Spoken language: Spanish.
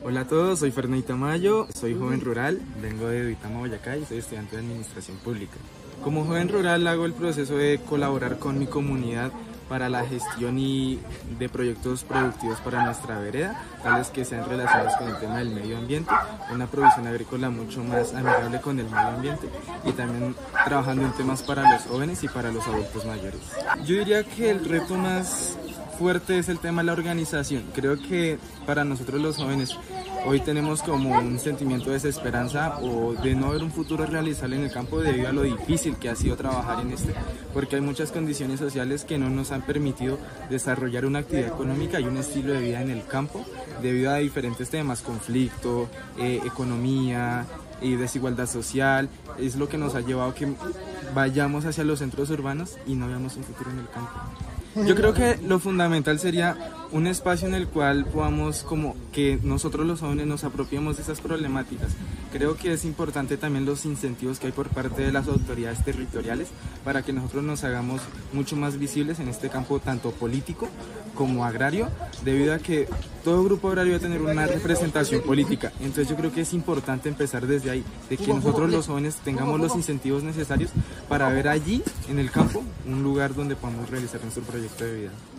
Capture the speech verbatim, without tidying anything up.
Hola a todos, soy Ferney Tamayo, soy joven rural, vengo de Duitama, Boyacá y soy estudiante de Administración Pública. Como joven rural hago el proceso de colaborar con mi comunidad para la gestión y de proyectos productivos para nuestra vereda, tales que sean relacionados con el tema del medio ambiente, una producción agrícola mucho más amigable con el medio ambiente y también trabajando en temas para los jóvenes y para los adultos mayores. Yo diría que el reto más fuerte es el tema de la organización. Creo que para nosotros los jóvenes hoy tenemos como un sentimiento de desesperanza o de no ver un futuro realizable en el campo debido a lo difícil que ha sido trabajar en este, porque hay muchas condiciones sociales que no nos han permitido desarrollar una actividad económica y un estilo de vida en el campo debido a diferentes temas, conflicto, eh, economía y desigualdad social. Es lo que nos ha llevado a que vayamos hacia los centros urbanos y no veamos un futuro en el campo. Yo creo que lo fundamental sería un espacio en el cual podamos como que nosotros los jóvenes nos apropiemos de esas problemáticas. Creo que es importante también los incentivos que hay por parte de las autoridades territoriales para que nosotros nos hagamos mucho más visibles en este campo tanto político como agrario, debido a que todo grupo agrario debe tener una representación política. Entonces yo creo que es importante empezar desde ahí, de que nosotros los jóvenes tengamos los incentivos necesarios para ver allí en el campo un lugar donde podamos realizar nuestro proyecto de vida.